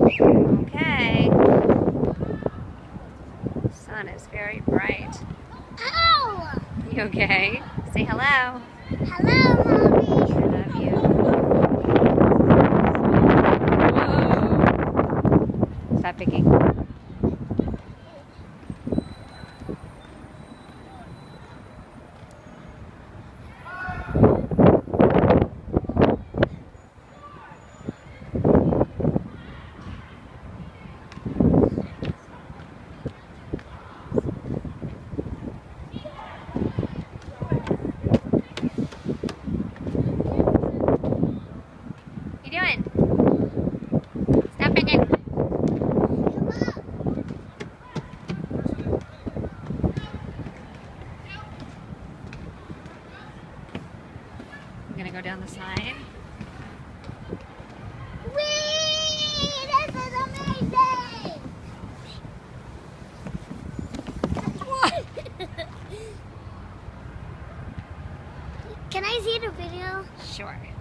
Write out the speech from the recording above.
Okay. The sun is very bright. Ow! You okay? Say hello. Hello, Mommy. I love you. Whoa. Stop picking. What you doing? Stop picking. I'm gonna go down the slide. Whee! This is amazing! Can I see the video? Sure.